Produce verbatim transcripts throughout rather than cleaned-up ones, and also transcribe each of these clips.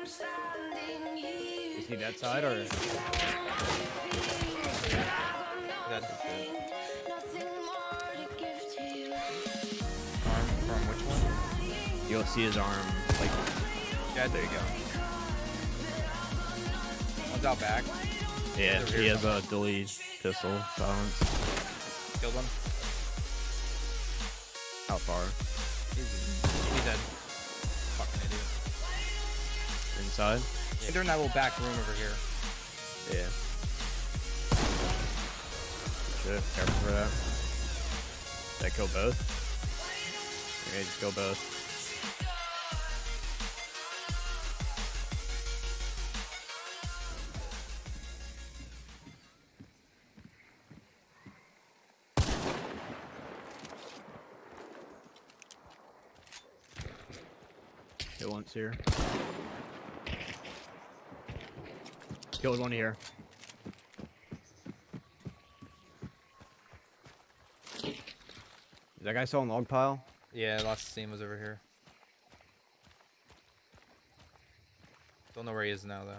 Is he that side or? That arm from which one? You'll see his arm. Like, Yeah, there you go. One's out back. yeah, he has a dually pistol. Silence. Killed one. How far? He's, he's dead. Fucking idiot. Inside? Yeah, they're in that little back room over here. Yeah. Shit, careful for that. Did that kill both? Okay, just kill both. Hit once here. Killed one here. Is that guy still in log pile? Yeah, last scene was over here. Don't know where he is now though.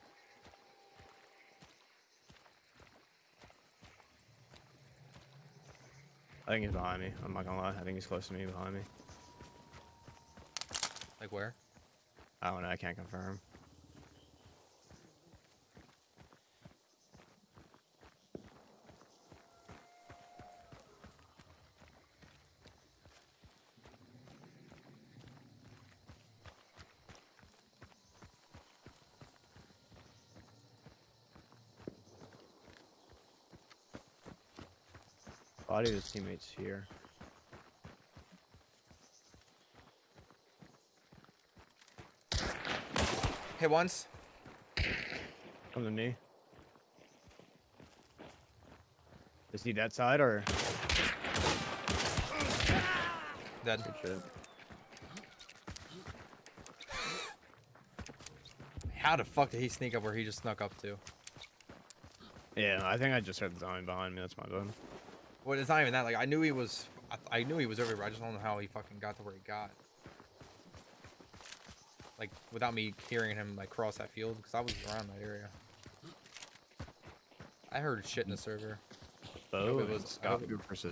I think he's behind me. I'm not gonna lie. I think he's close to me behind me. Like where? I don't know. I can't confirm. Body of his teammates here. Hit once. Come to me. Is he that side or? Dead. Good shit. How the fuck did he sneak up where he just snuck up to? Yeah, I think I just heard the zombie behind me. That's my bad. Well, it's not even that. Like, I knew he was. I, I knew he was over here. I just don't know how he fucking got to where he got. Like, without me hearing him like cross that field, because I was around that area. I heard shit in the server. Oh, it was Scott good precision.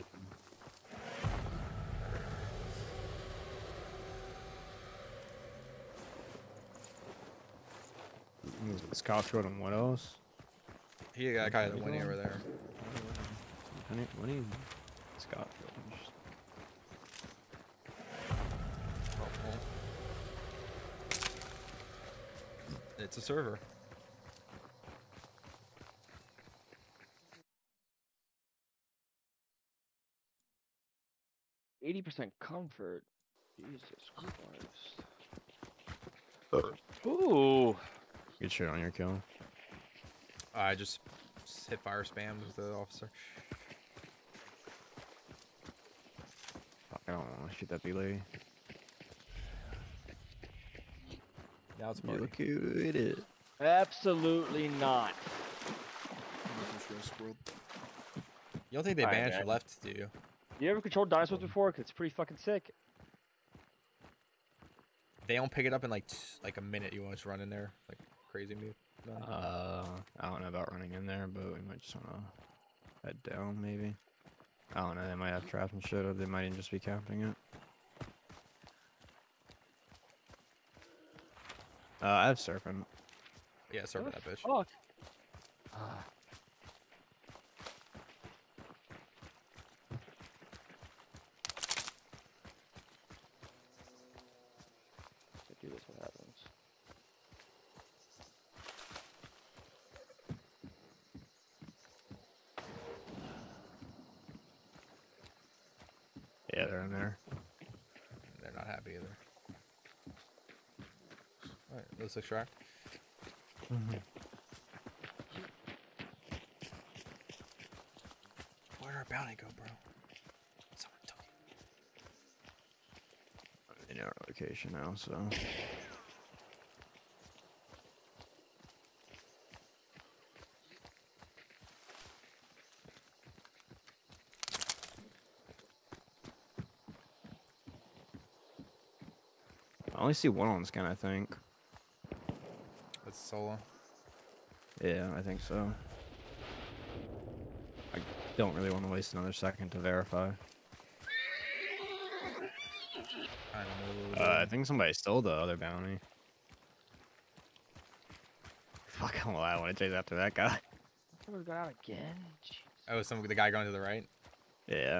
Scott short on what else? He got guy that went over there. What do you Scott? Oh, well. It's a server. eighty percent comfort. Jesus Christ. Ooh. Good shit on your kill. I just hit fire spam with the officer. Fuck, I don't want to shoot that delay. Now it's party. Look who it is. Absolutely not. You don't think they Alright, banned man. your left, do you? You ever controlled dinosaurs before? Cause it's pretty fucking sick. They don't pick it up in like t like a minute. You want to just run in there like crazy move. No. Uh, I don't know about running in there, but we might just wanna head down maybe. I don't know. They might have traps and shit, or they might even just be camping it. Uh, I have serpent. Yeah, server Oh, that bitch. fuck. Ah. If I do this, what happens? Yeah, they're in there. They're not happy either. Alright, let's extract. Mm-hmm. Where'd our bounty go, bro? Someone took it. In our location now, so. I only see one on scan, I think. That's solo. Yeah, I think so. I don't really want to waste another second to verify. I don't know. Uh, I think somebody stole the other bounty. Fuck, I'm I want to chase after that guy. Someone's got out again. Jeez. Oh, some the guy going to the right. Yeah.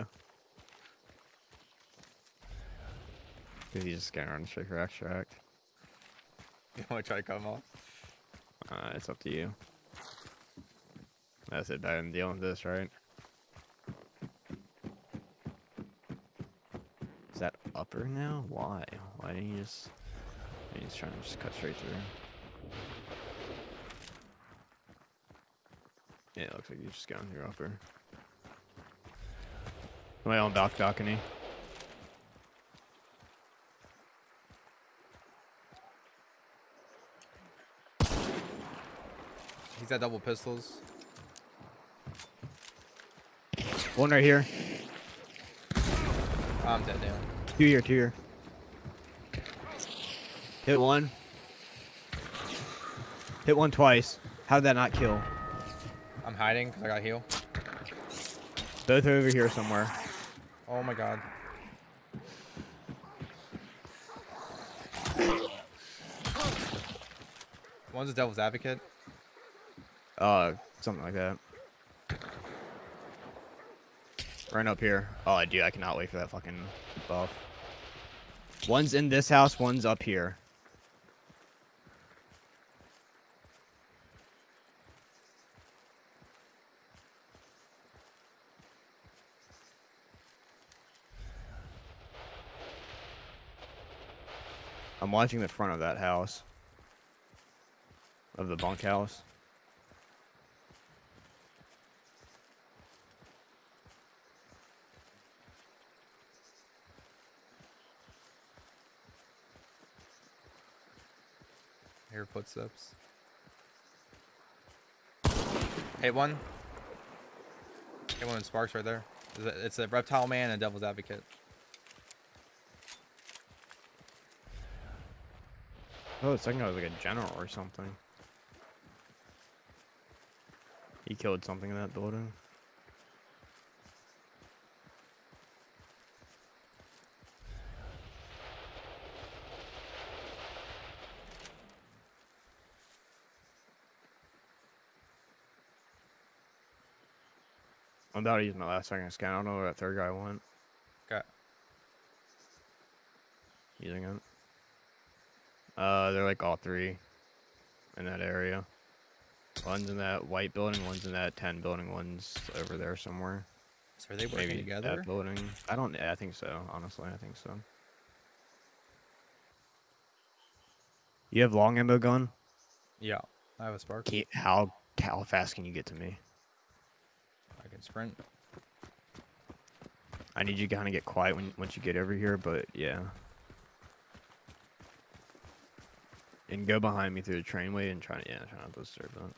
Cause he's just getting around shaker extract. You want to try to cut him off? Uh, it's up to you. That's it. I'm dealing with this, right? Is that upper now? Why? Why didn't you just? He's trying to just cut straight through. Yeah, it looks like you're just going through upper. Somebody on balc balcony. He's got double pistols. One right here. Oh, I'm dead, damn. Two here, two here. Hit one. Hit one twice. How did that not kill? I'm hiding because I got heal. Both are over here somewhere. Oh my god. One's a devil's advocate. Uh, something like that. Right up here. Oh, dude, I cannot wait for that fucking buff. One's in this house, one's up here. I'm watching the front of that house. Of the bunkhouse. Hear footsteps. Hit one. Hit one in Sparks right there. It's a, it's a reptile man and a devil's advocate. Oh, the second guy was like a general or something. He killed something in that building. I'm about to use my last second scan. I don't know where that third guy went. Okay. Using it. Uh, they're like all three in that area. One's in that white building, one's in that ten building, one's over there somewhere. So are they working Maybe together? that building. I don't. I think so. Honestly, I think so. You have long ammo gun? Yeah. I have a Spark. Can you, how how fast can you get to me? I can sprint. I need you to kind of get quiet when once you get over here, but yeah. And go behind me through the trainway and try to yeah, try not to disturb that.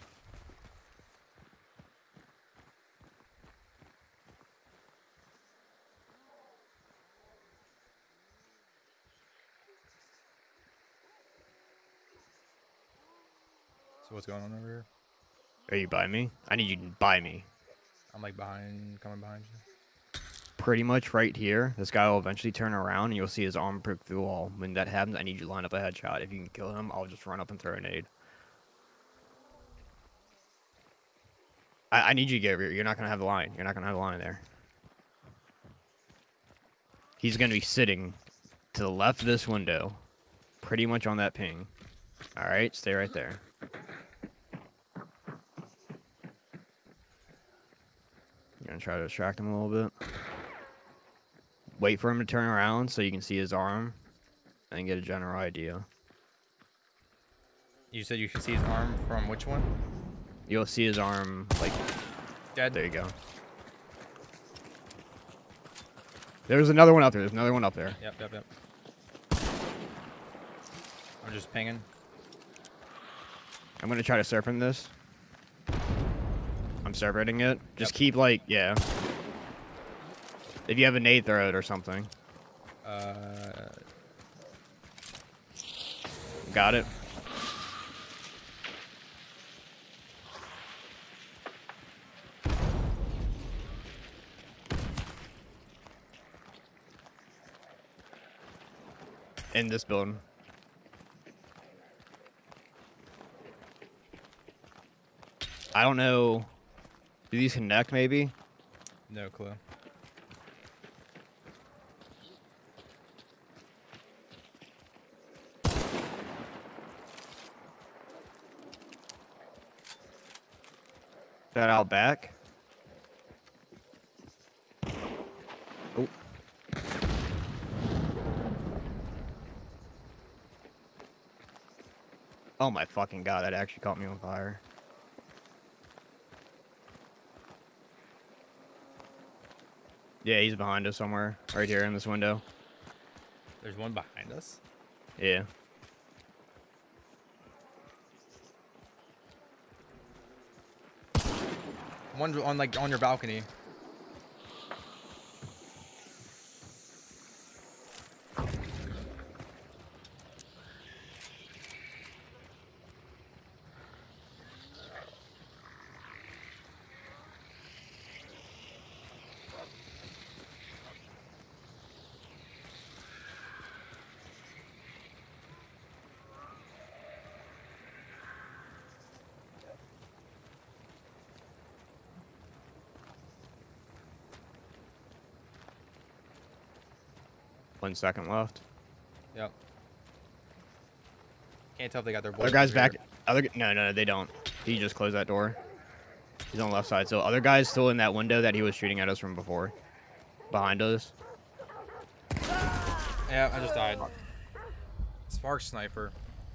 So what's going on over here? Are you by me? I need you to buy me. I'm like behind, coming behind you. Pretty much right here. This guy will eventually turn around and you'll see his arm prick through the wall. When that happens, I need you to line up a headshot. If you can kill him, I'll just run up and throw a nade. I, I need you to get over here. You're not going to have the line. You're not going to have the line there. He's going to be sitting to the left of this window. Pretty much on that ping. Alright, stay right there. Gonna try to distract him a little bit. Wait for him to turn around so you can see his arm and get a general idea. You said you can see his arm from which one? You'll see his arm like Dead. there you go. There's another one up there. There's another one up there. Yep, yep, yep. I'm just pinging. I'm gonna try to serpent this. I'm serpenting it. Just Yep. keep like yeah. If you have a nade, throw it or something. Uh, Got it. In this building. I don't know. Do these connect maybe? No clue. That out back? Oh. Oh my fucking god, that actually caught me on fire. Yeah, he's behind us somewhere. Right here in this window. There's one behind us. Yeah. One on like on your balcony. One second left. Yep. Can't tell if they got their Other boys guys over back. here. Other g- no, no, no, they don't. He just closed that door. He's on the left side. So other guys still in that window that he was shooting at us from before. Behind us. Yeah, I just died. Spark sniper.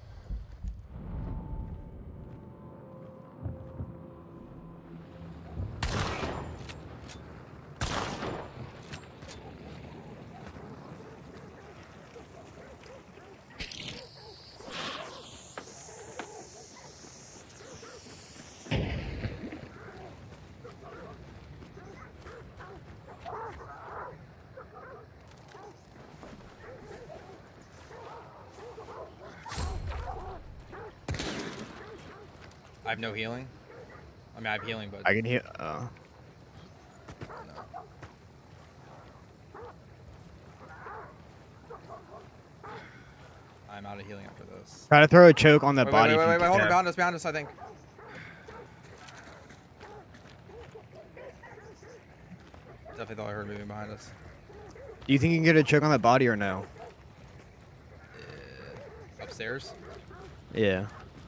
I have no healing. I mean, I have healing, but I can hear. Uh, no. I'm out of healing after this. try to throw a choke on that Wait, body. wait, if wait, you wait, wait, can. hold on, Yeah. behind us, behind us, I think. Definitely thought I heard moving behind us. Do you think you can get a choke on that body or no? Uh, upstairs? Yeah.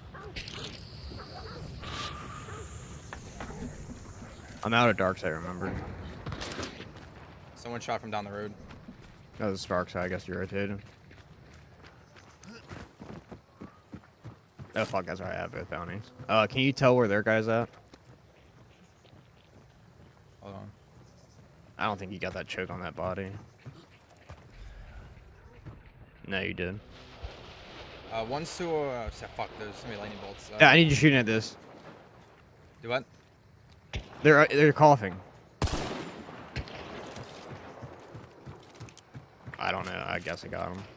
I'm out of dark side, remember? Someone shot from down the road. That was a spark side, I guess you rotated. Oh fuck, that's right, I have both bounties. Uh, can you tell where their guy's at? Hold on. I don't think you got that choke on that body. No, you did. Uh, one's to, uh, fuck, there's so many lightning bolts. Uh, Yeah, I need you shooting at this. Do what? They're uh, they're coughing. I don't know. I guess I got him.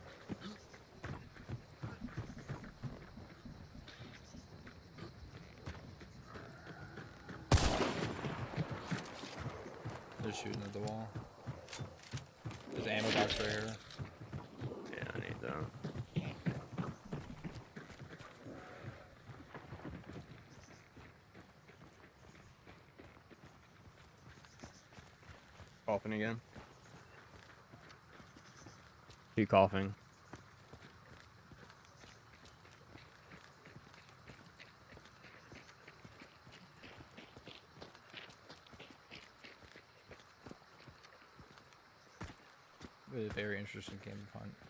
They're shooting at the wall. There's an ammo box right here. Yeah, I need that. Coughing again. Keep coughing. Really a very interesting game of hunt.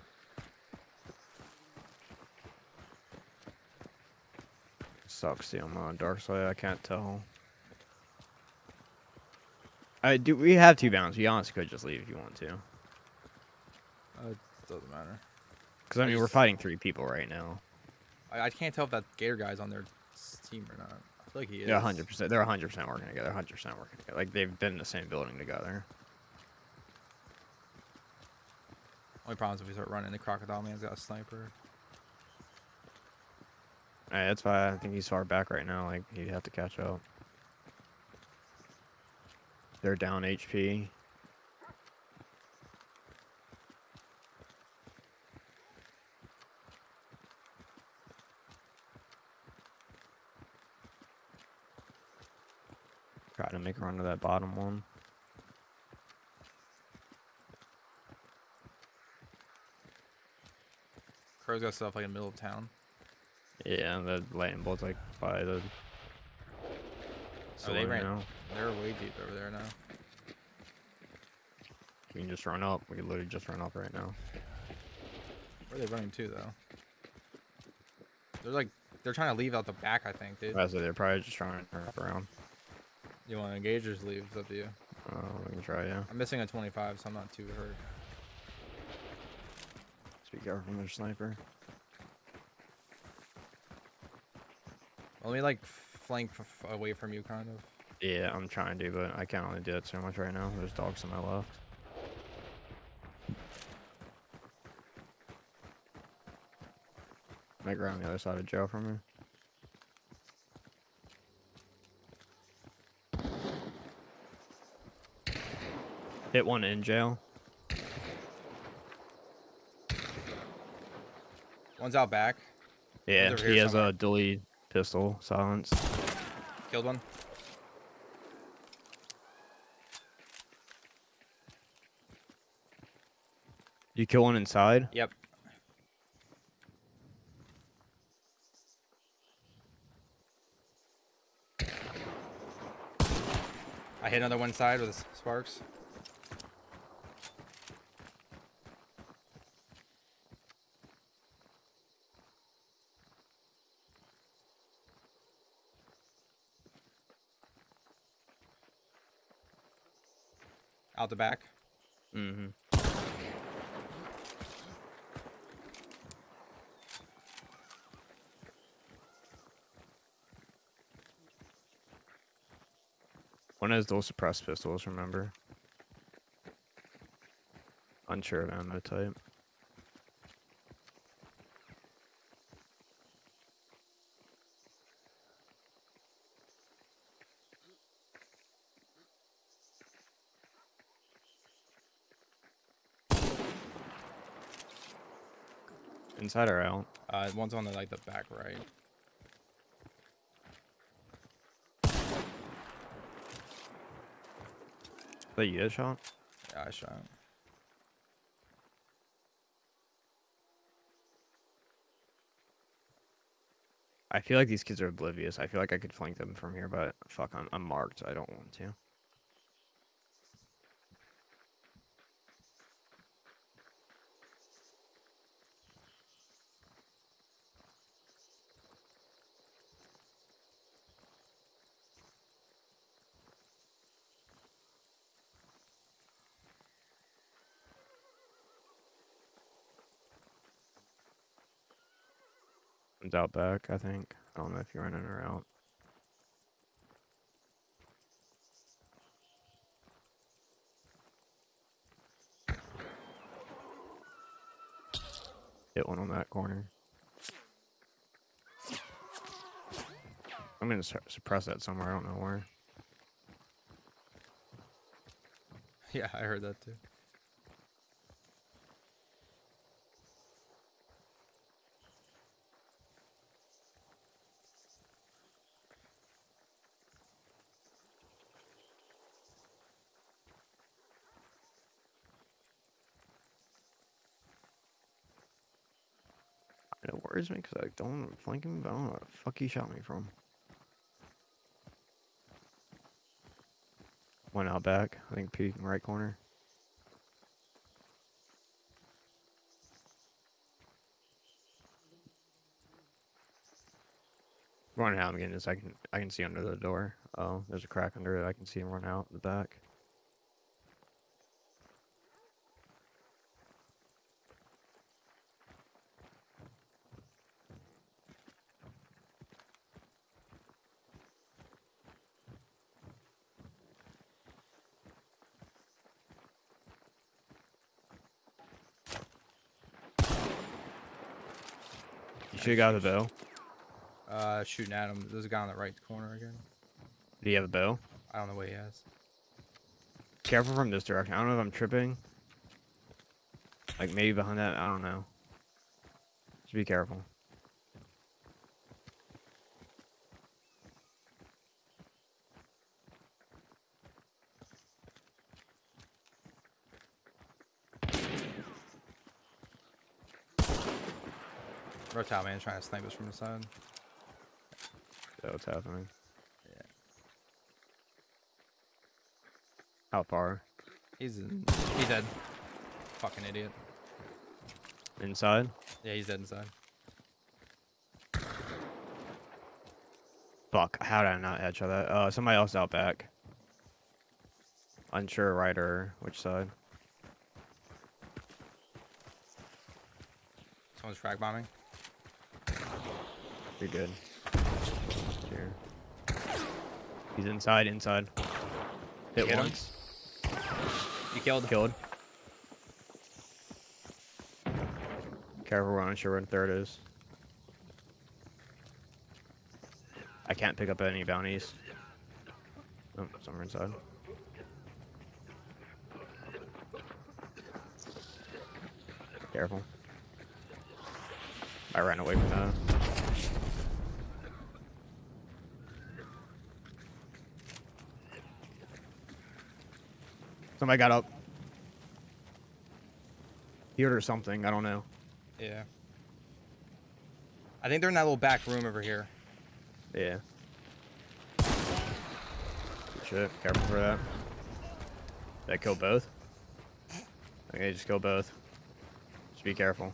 Sucks the I'm on dark side. I can't tell. I do. We have two bounds. You honestly could just leave if you want to. Uh, it doesn't matter. Because I I mean, we're just- fighting three people right now. I, I can't tell if that Gator guy's on their s- team or not. I feel like he is. Yeah, hundred percent. They're hundred percent working together. Hundred percent working together. Like they've been in the same building together. Only problem is if we start running, the Crocodile Man's got a sniper. Hey, that's why I think he's far back right now. Like he'd have to catch up. They're down H P. Try to make a run to that bottom one. Crow's got stuff like in the middle of town. Yeah, the lightning bolt's like by the. Oh, they ran. Now. They're way deep over there now. We can just run up. We can literally just run up right now. Where are they running to though? They're like they're trying to leave out the back, I think, dude. That's it. They're probably just trying to turn up around. You want to engage or just leave? It's up to you. Uh, we can try, yeah. I'm missing a twenty-five, so I'm not too hurt. Just be careful from their sniper. Let me like flank f away from you, kind of. Yeah, I'm trying to, but I can't only do it so much right now. There's dogs to my left. Might go around the other side of jail from me. Hit one in jail. One's out back. Yeah, One's over he here has somewhere. a dually pistol, silence. Killed one. You kill one inside? Yep. I hit another one side with sparks. Out the back. Mm-hmm. One has those suppressed pistols, remember? Unsure of ammo type. Inside or out? Uh, one's on the like the back right. That you get shot? Yeah, I shot. I feel like these kids are oblivious. I feel like I could flank them from here, but fuck, I'm, I'm marked. I don't want to. One's out back, I think. I don't know if you're running or out. Hit one on that corner. I'm gonna su suppress that somewhere. I don't know where. Yeah, I heard that too. It worries me because I don't flank him. But I don't know where the fuck he shot me from. One out back. I think peeking right corner. Running out again is I can I can see under the door. Oh, there's a crack under it. I can see him run out the back. You should have got the bow. Uh, shooting at him. There's a guy on the right corner again. Do you have a bow? I don't know what he has. Careful from this direction. I don't know if I'm tripping. Like maybe behind that. I don't know. Just be careful. Reptile man trying to snipe us from the side. Is that what's happening? Yeah. How far? He's in, he's dead. Fucking idiot. Inside? Yeah, he's dead inside. Fuck, how did I not headshot that? Uh, somebody else out back. Unsure right or which side. Someone's frag bombing. You're good. Here. He's inside, inside. Hit Hit him. once. You killed. Killed. Careful, we're unsure where the third is. I can't pick up any bounties. Oh, somewhere inside. Careful. I ran away from that. Somebody got up. Heard or something, I don't know. Yeah. I think they're in that little back room over here. Yeah. Good shit. Careful for that. Did I kill both? Okay, just kill both. Just be careful.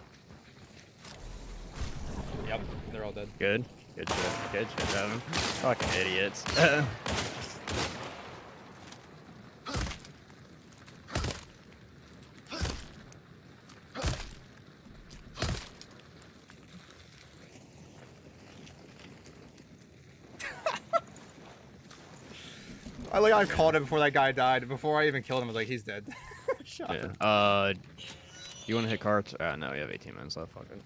Yep, they're all dead. Good. Good shit. Good shit, Evan. Fucking idiots. I like I called him before that guy died. Before I even killed him, I was like, he's dead. Shot Yeah. him. Uh, you want to hit carts? Uh, no, we have eighteen minutes left. Fuck it.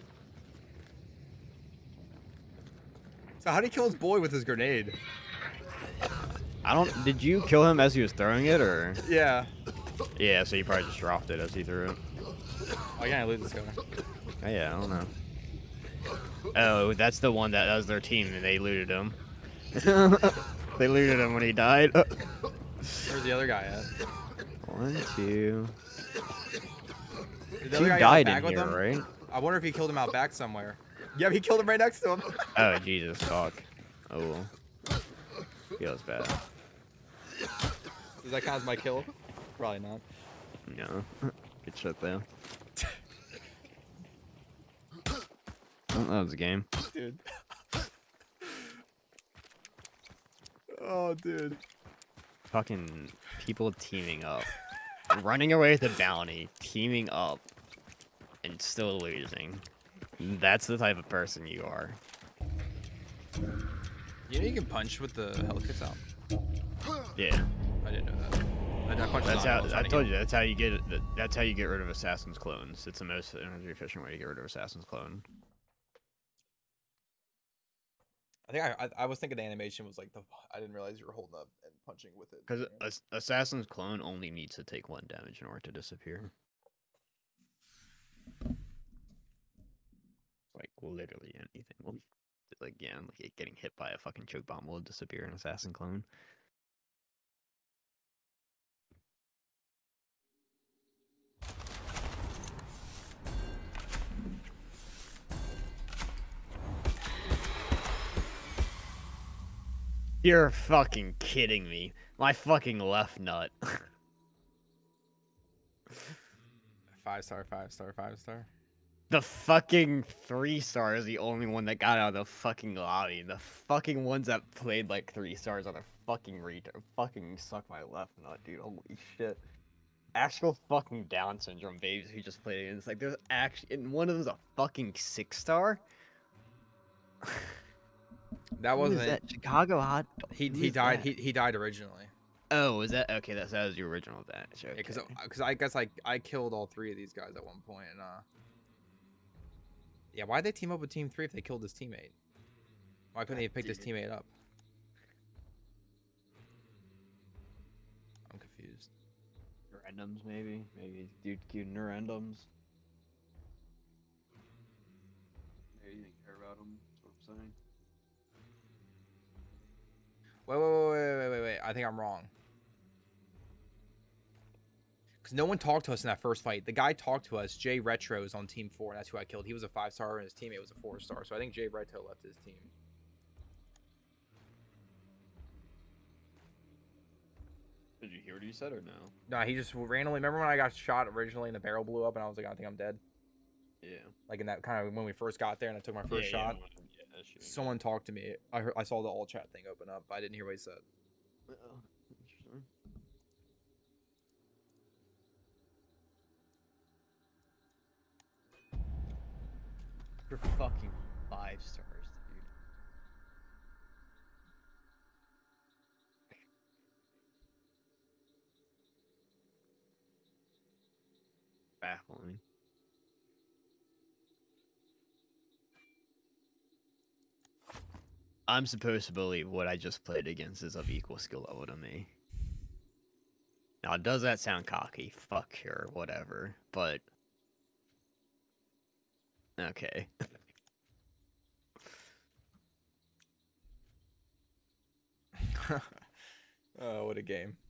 So how did he kill his boy with his grenade? I don't. Did you kill him as he was throwing it, or? Yeah. Yeah, so you probably just dropped it as he threw it. Why can't I lose this guy? Oh, yeah, I don't know. Oh, that's the one that, that was their team, and they looted him. They looted him when he died. Where's the other guy at? One, two. Did the Two other guy died get back in with here, him? right? I wonder if he killed him out back somewhere. Yeah, he killed him right next to him. Oh, Jesus, fuck. Oh, well. Feels bad. Does that count as my kill? Probably not. No. Good shit, though. Oh, that was a game. Dude. Oh, dude. Fucking people teaming up. Running away with a bounty, teaming up, and still losing. That's the type of person you are. You know you can punch with the health kits out? Yeah. I didn't know that. I, I punched That's on, how was I trying to told get- you. That's how you get it. That's how you get rid of assassin's clones. It's the most energy efficient way to get rid of assassin's clone. I think I, I I was thinking the animation was like the I didn't realize you were holding up and punching with it. Because assassin's clone only needs to take one damage in order to disappear. Like literally anything. Will, like yeah, like getting hit by a fucking choke bomb will disappear in assassin clone. You're fucking kidding me. My fucking left nut. Five star, five star, five star. The fucking three star is the only one that got out of the fucking lobby. The fucking ones that played like three stars are the fucking retard. Fucking suck my left nut, dude. Holy shit. Actual fucking Down syndrome babies who just played it. It's like there's actually, and one of them's a fucking six star. That Who is wasn't that? Chicago Hot. he who he is died that? he he died originally. Oh, was that okay? That's that was the original batch. Okay. Yeah, because because I guess like I killed all three of these guys at one point and uh. Yeah, why'd they team up with Team Three if they killed his teammate? Why couldn't they pick his teammate up? I'm confused. Randoms maybe, maybe dude cute randoms. Yeah, you didn't care about them. That's what I'm saying. Wait, wait, wait, wait, wait, wait, wait. I think I'm wrong. Because no one talked to us in that first fight. The guy talked to us, Jay Retro, is on team four, and that's who I killed. He was a five star, and his teammate was a four star. So I think Jay Retro left his team. Did you hear what he said or no? No, he just randomly. Remember when I got shot originally and the barrel blew up, and I was like, I think I'm dead. Yeah. Like in that kind of when we first got there, and I took my first yeah, shot. Yeah, yeah, that shit. Someone talked to me. I heard, I saw the all chat thing open up, but I didn't hear what he said. Oh, interesting. You're fucking five stars, dude. Baffling. I'm supposed to believe what I just played against is of equal skill level to me. Now, does that sound cocky? Fuck sure, whatever. But okay. Oh, what a game.